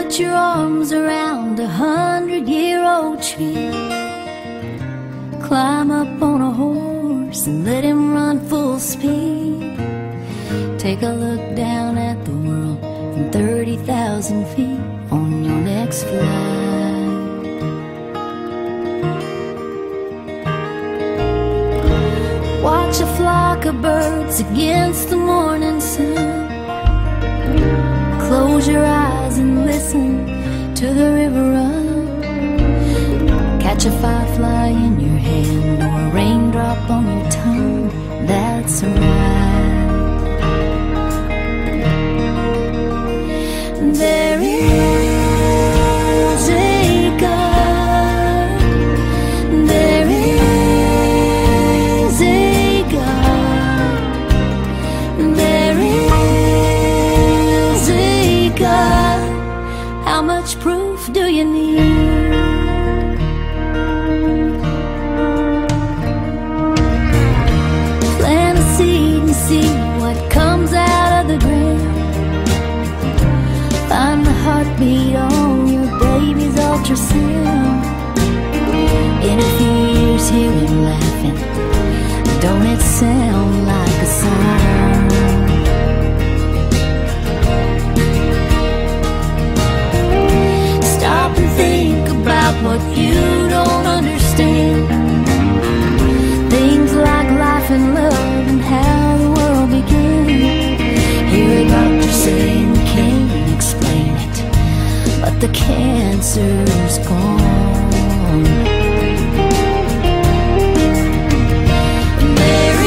Put your arms around 100-year-old tree. Climb up on a horse and let him run full speed. Take a look down at the world from 30,000 feet on your next flight. Watch a flock of birds against the morning sun. Close your eyes and listen to the river run. Catch a firefly in your hand or a raindrop on your tongue. That's right. There is a God. There is a God. There is a God. How much proof do you need? Plant a seed and see what comes out of the ground. Find the heartbeat on your baby's ultrasound. In a few years hear him laughing. Don't it sound like a song? Stop and think about what you don't understand. Things like life and love and how the world began. Hear a doctor saying we can't explain it, but the cancer's gone. There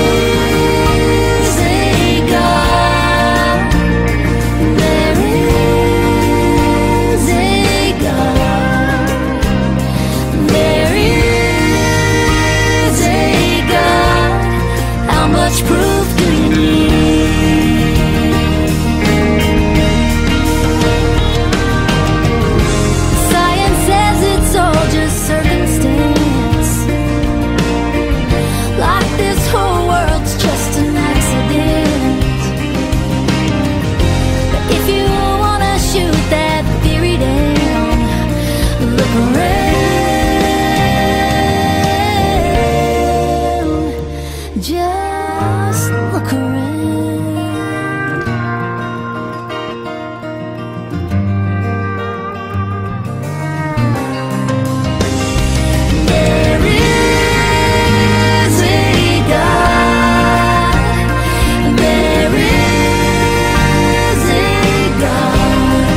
is a God. There is a God. There is a God. How much proof do you need? Science says it's all just circumstance. Like this whole world's just an accident. But if you wanna shoot that theory down, look around. Just look around. There is a God. There is a God.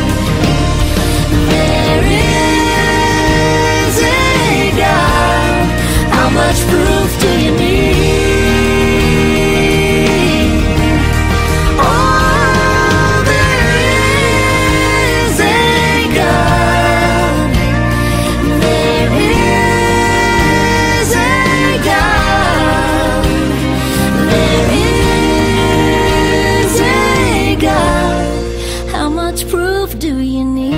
There is a God. How much proof do you need? Oh, there is a God. There is a God. There is a God. How much proof do you need?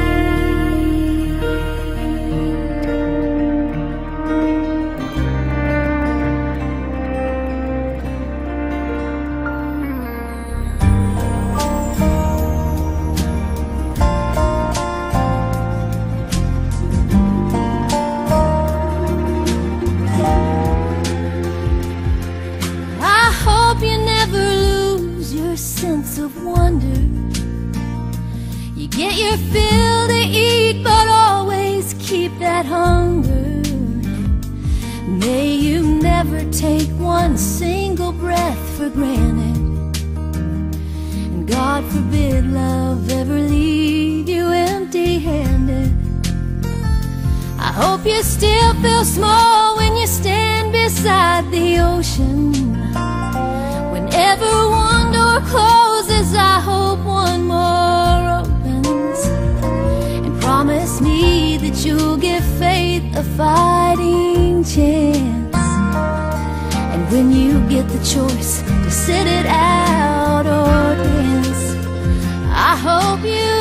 I hope you never lose your sense of wonder. You get your fill to eat, but always keep that hunger. May you never take one single breath for granted, and God forbid love ever leave you empty-handed. I hope you still feel small when you stand beside the ocean. Whenever one door closes, I hope one more opens. And promise me that you'll give faith a fighting chance. And when you get the choice to sit it out or dance, I hope you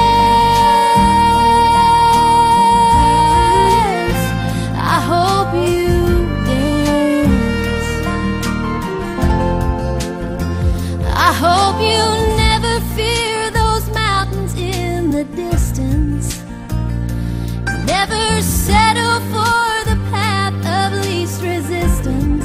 dance. I hope you dance. I hope you never fear those mountains in the distance. Never settle for the path of least resistance.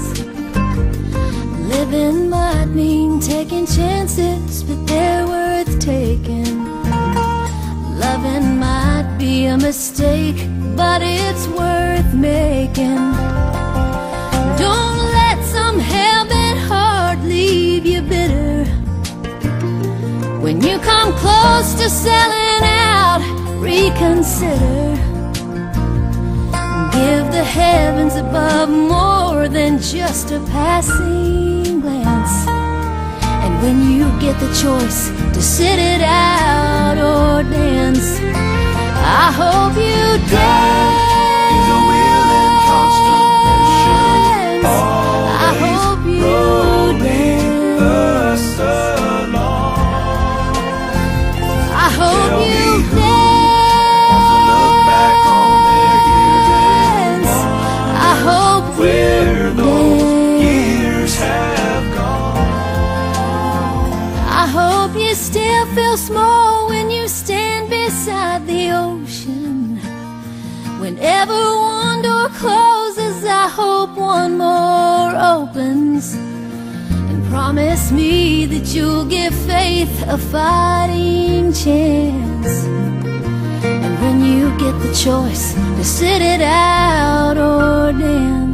Living might mean taking chances, but they're worth taking. Loving might be a mistake, but it's worth making. Don't let some hell-bent heart leave you bitter. When you come close to selling out, reconsider. Give the heavens above more than just a passing glance. And when you get the choice to sit it out or dance, I hope you dance. Is a will and constellation. I hope you dance. Us along. I hope Tell you me who dance. wants to look back on their years and I hope where you those dance. years have gone. I hope you still feel small when you stand beside the ocean. Whenever one door closes, I hope one more opens. And promise me that you'll give faith a fighting chance. And when you get the choice to sit it out or dance,